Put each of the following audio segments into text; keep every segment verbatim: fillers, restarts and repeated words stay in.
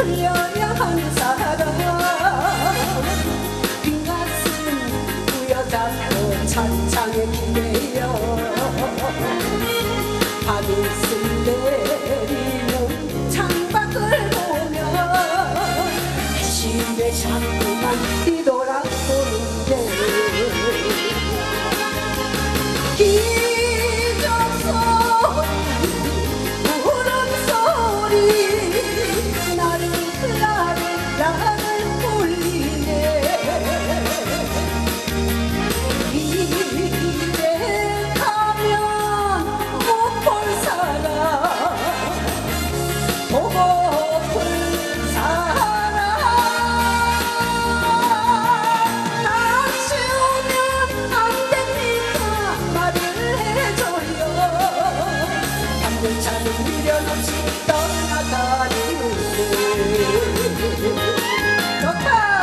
흘려야 하는 사람 빈 가슴 부여잡고 찬창에 기대어 바닷을 내리는 창밖을 보며 심에 자꾸만 뒤돌아보는데 차는 미련 없이 떠나가는데 좋다!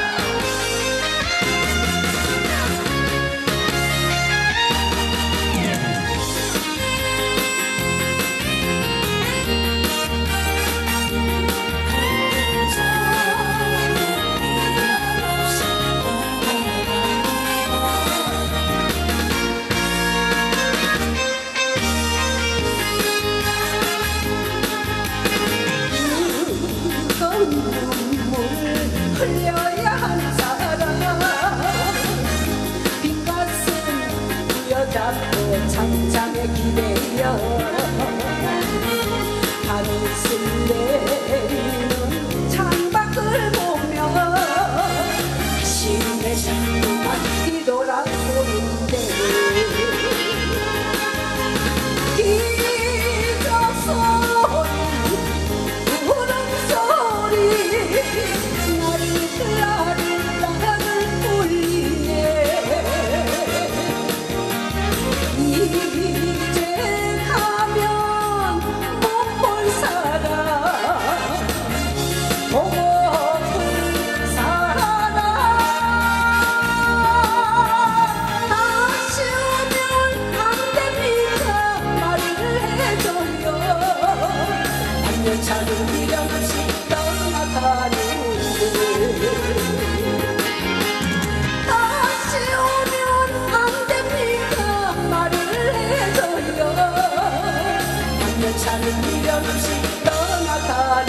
눈물 흘려야 하는 사람 빈 가슴 부여잡고 창창에 기대어 바닷을 내리는 창밖을 보며 심에 자꾸만 뒤돌아보는데 차는 미련 없이 떠나가는데 다시 오면 안 됩니까 말을 해줘요. 반면 차는 미련 없이 떠나가는데